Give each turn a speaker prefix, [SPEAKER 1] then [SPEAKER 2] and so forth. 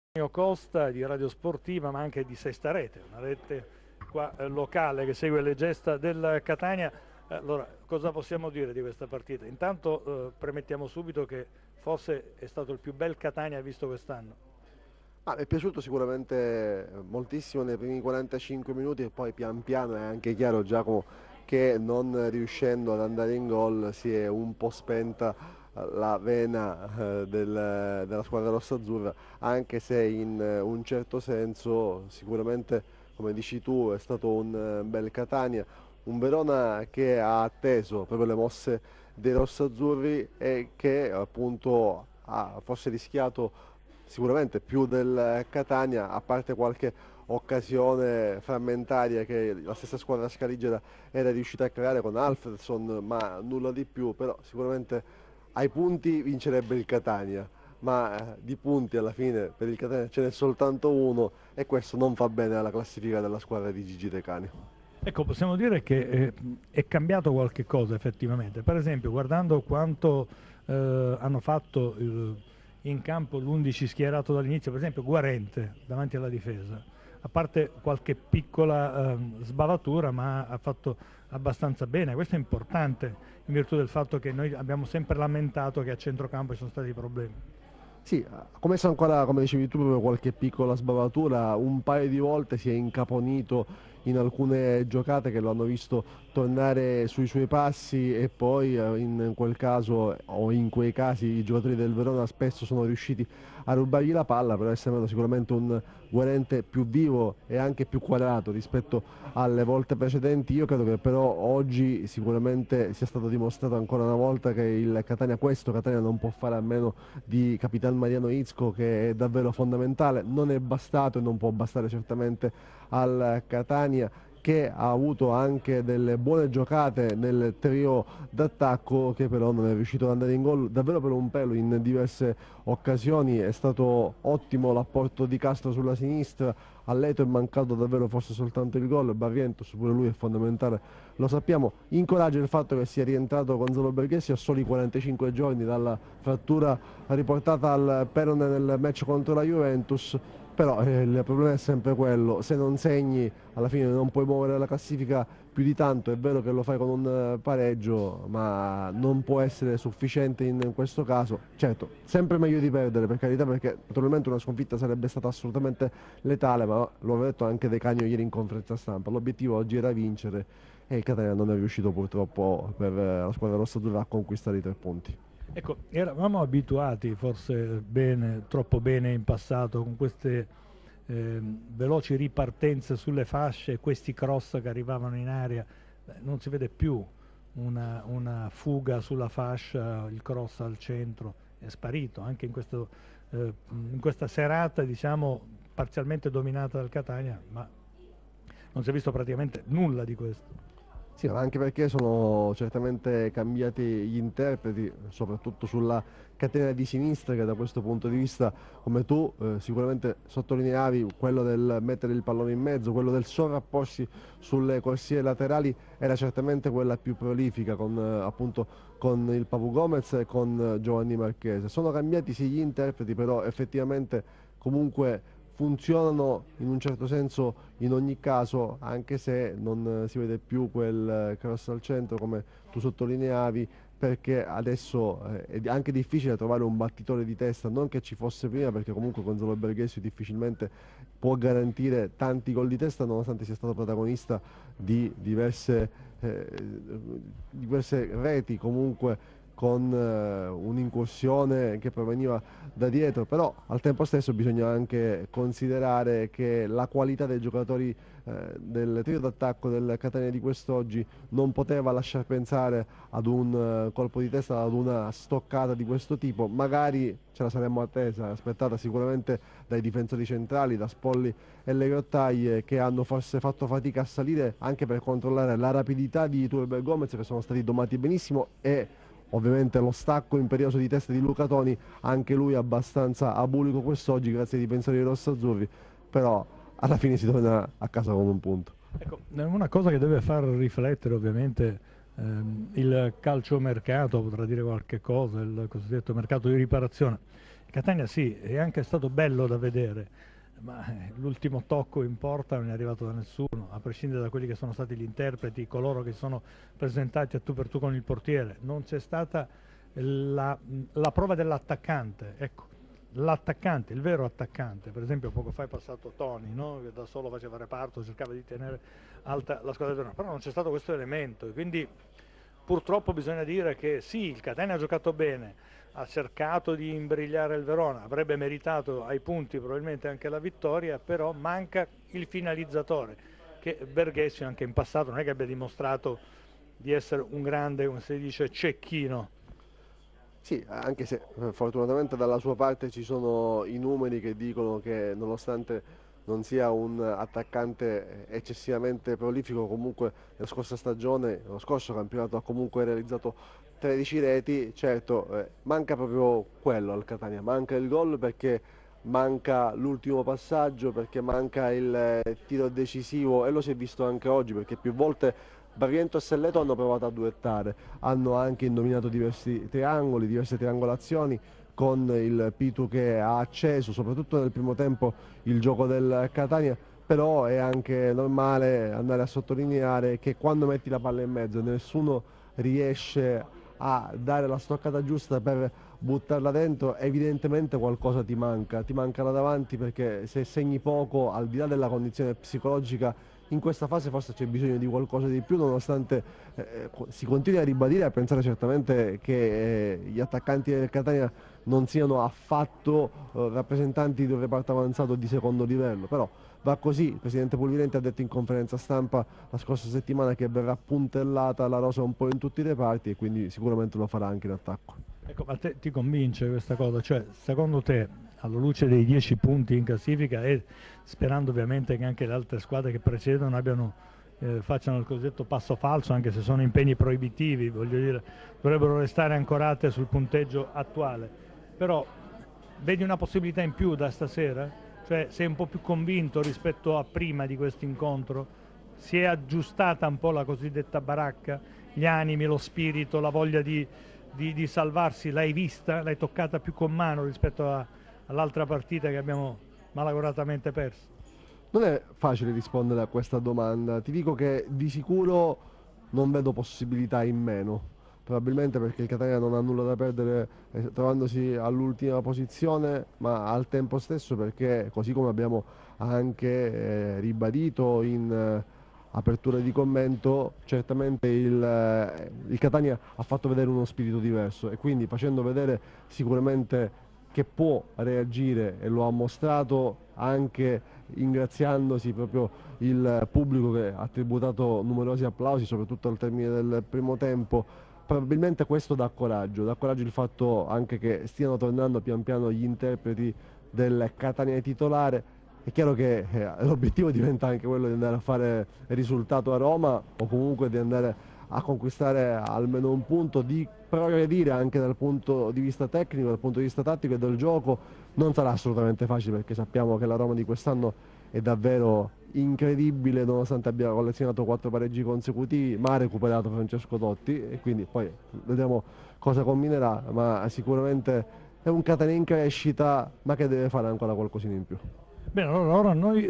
[SPEAKER 1] Costa di Radio Sportiva, ma anche di Sesta Rete, una rete qua locale che segue le gesta del Catania. Allora, cosa possiamo dire di questa partita? Intanto premettiamo subito che forse è stato il più bel Catania visto quest'anno.
[SPEAKER 2] Mi è piaciuto sicuramente moltissimo nei primi 45 minuti e poi pian piano è anche chiaro, Giacomo, che non riuscendo ad andare in gol si è un po' spenta la vena della squadra rossa-azzurra, anche se in un certo senso sicuramente, come dici tu, è stato un bel Catania, un Verona che ha atteso proprio le mosse dei rossa-azzurri e che appunto ha forse rischiato sicuramente più del Catania, a parte qualche occasione frammentaria che la stessa squadra scaligera era riuscita a creare con Alfredson, ma nulla di più, però sicuramente ai punti vincerebbe il Catania, ma di punti alla fine per il Catania ce n'è soltanto uno e questo non fa bene alla classifica della squadra di Gigi De Cani.
[SPEAKER 1] Ecco, possiamo dire che è cambiato qualche cosa effettivamente. Per esempio, guardando quanto hanno fatto in campo l'11 schierato dall'inizio, per esempio Guarente davanti alla difesa, a parte qualche piccola sbavatura, ma ha fatto abbastanza bene. Questo è importante in virtù del fatto che noi abbiamo sempre lamentato che a centrocampo ci sono stati problemi.
[SPEAKER 2] Sì, ha commesso ancora, come dicevi tu, proprio qualche piccola sbavatura, un paio di volte si è incaponito in alcune giocate che lo hanno visto tornare sui suoi passi e poi in quel caso o in quei casi i giocatori del Verona spesso sono riusciti a rubargli la palla, però è sembrato sicuramente un Guarente più vivo e anche più quadrato rispetto alle volte precedenti. Io credo che però oggi sicuramente sia stato dimostrato ancora una volta che il Catania, questo Catania non può fare a meno di Capitan Mariano Izco, che è davvero fondamentale, non è bastato e non può bastare certamente al Catania, che ha avuto anche delle buone giocate nel trio d'attacco, che però non è riuscito ad andare in gol davvero per un pelo in diverse occasioni. È stato ottimo l'apporto di Castro sulla sinistra, a Leto è mancato davvero forse soltanto il gol, Barrientos pure lui è fondamentale, lo sappiamo. Incoraggia il fatto che sia rientrato Gonzalo Berghesi a soli 45 giorni dalla frattura riportata al perone nel match contro la Juventus. Però il problema è sempre quello, se non segni alla fine non puoi muovere la classifica più di tanto. È vero che lo fai con un pareggio, ma non può essere sufficiente in questo caso. Certo, sempre meglio di perdere, per carità, perché naturalmente una sconfitta sarebbe stata assolutamente letale, ma lo aveva detto anche De Canio ieri in conferenza stampa, l'obiettivo oggi era vincere e il Catania non è riuscito purtroppo per la squadra rossa-azzurra a conquistare i 3 punti.
[SPEAKER 1] Ecco, eravamo abituati forse bene, troppo bene in passato con queste veloci ripartenze sulle fasce, questi cross che arrivavano in aria. Non si vede più una fuga sulla fascia, il cross al centro, è sparito anche in questa serata, diciamo, parzialmente dominata dal Catania, ma non si è visto praticamente nulla di questo.
[SPEAKER 2] Sì, ma anche perché sono certamente cambiati gli interpreti, soprattutto sulla catena di sinistra, che da questo punto di vista, come tu sicuramente sottolineavi, quello del mettere il pallone in mezzo, quello del sovrapporsi sulle corsie laterali, era certamente quella più prolifica appunto con il Papu Gomez e con Giovanni Marchese. Sono cambiati sì gli interpreti, però effettivamente comunque funzionano in un certo senso in ogni caso, anche se non si vede più quel cross al centro come tu sottolineavi, perché adesso è anche difficile trovare un battitore di testa, non che ci fosse prima, perché comunque Gonzalo Berghesi difficilmente può garantire tanti gol di testa nonostante sia stato protagonista di diverse reti comunque con un'incursione che proveniva da dietro. Però al tempo stesso bisogna anche considerare che la qualità dei giocatori del trio d'attacco del Catania di quest'oggi non poteva lasciar pensare ad un colpo di testa, ad una stoccata di questo tipo. Magari ce la saremmo aspettata sicuramente dai difensori centrali, da Spolli e le Grottaglie, che hanno forse fatto fatica a salire anche per controllare la rapidità di Turber Gomez, che sono stati domati benissimo, e ovviamente lo stacco imperioso di testa di Luca Toni, anche lui abbastanza abulico quest'oggi grazie ai difensori rossazzurri, però alla fine si torna a casa con un punto.
[SPEAKER 1] Ecco, una cosa che deve far riflettere ovviamente il calciomercato, potrà dire qualche cosa, il cosiddetto mercato di riparazione, Catania sì, è anche stato bello da vedere, ma l'ultimo tocco in porta non è arrivato da nessuno, a prescindere da quelli che sono stati gli interpreti, coloro che sono presentati a tu per tu con il portiere. Non c'è stata la prova dell'attaccante, ecco, l'attaccante, il vero attaccante. Per esempio poco fa è passato Toni, no? Che da solo faceva reparto, cercava di tenere alta la squadra del Verona, però non c'è stato questo elemento, e quindi purtroppo bisogna dire che sì, il Catania ha giocato bene, ha cercato di imbrigliare il Verona, avrebbe meritato ai punti probabilmente anche la vittoria, però manca il finalizzatore, che Berghessio anche in passato non è che abbia dimostrato di essere un grande, come si dice, cecchino.
[SPEAKER 2] Sì, anche se fortunatamente dalla sua parte ci sono i numeri che dicono che nonostante non sia un attaccante eccessivamente prolifico, comunque la scorsa stagione, lo scorso campionato ha comunque realizzato 13 reti. Certo, manca proprio quello al Catania, manca il gol perché manca l'ultimo passaggio, perché manca il tiro decisivo, e lo si è visto anche oggi perché più volte Barrientos e Selleto hanno provato a duettare, hanno anche indominato diversi triangoli, diverse triangolazioni, con il Pitu che ha acceso soprattutto nel primo tempo il gioco del Catania. Però è anche normale andare a sottolineare che quando metti la palla in mezzo e nessuno riesce a dare la stoccata giusta per buttarla dentro, evidentemente qualcosa ti manca là davanti, perché se segni poco, al di là della condizione psicologica, in questa fase forse c'è bisogno di qualcosa di più, nonostante si continui a ribadire e a pensare certamente che gli attaccanti del Catania non siano affatto rappresentanti di un reparto avanzato di secondo livello. Però va così. Il presidente Pulvirenti ha detto in conferenza stampa la scorsa settimana che verrà puntellata la rosa un po' in tutti i reparti, e quindi sicuramente lo farà anche in attacco.
[SPEAKER 1] Ecco, ma te ti convince questa cosa? Cioè, secondo te, alla luce dei 10 punti in classifica, e sperando ovviamente che anche le altre squadre che precedono facciano il cosiddetto passo falso, anche se sono impegni proibitivi, voglio dire, dovrebbero restare ancorate sul punteggio attuale, però vedi una possibilità in più da stasera? Cioè, sei un po' più convinto rispetto a prima di questo incontro? Si è aggiustata un po' la cosiddetta baracca, gli animi, lo spirito, la voglia di salvarsi? L'hai vista? L'hai toccata più con mano rispetto all'altra partita che abbiamo malauguratamente perso?
[SPEAKER 2] Non è facile rispondere a questa domanda, ti dico che di sicuro non vedo possibilità in meno, probabilmente perché il Catania non ha nulla da perdere trovandosi all'ultima posizione, ma al tempo stesso perché, così come abbiamo anche ribadito in apertura di commento, certamente il Catania ha fatto vedere uno spirito diverso, e quindi facendo vedere sicuramente che può reagire, e lo ha mostrato anche ingraziandosi proprio il pubblico che ha tributato numerosi applausi, soprattutto al termine del primo tempo. Probabilmente questo dà coraggio il fatto anche che stiano tornando pian piano gli interpreti del Catania titolare. È chiaro che l'obiettivo diventa anche quello di andare a fare risultato a Roma, o comunque di andare a conquistare almeno un punto, di progredire anche dal punto di vista tecnico, dal punto di vista tattico e del gioco. Non sarà assolutamente facile, perché sappiamo che la Roma di quest'anno è davvero incredibile, nonostante abbia collezionato 4 pareggi consecutivi, ma ha recuperato Francesco Totti, e quindi poi vedremo cosa combinerà, ma sicuramente è un Catania in crescita, ma che deve fare ancora qualcosina in più.
[SPEAKER 1] Bene, allora noi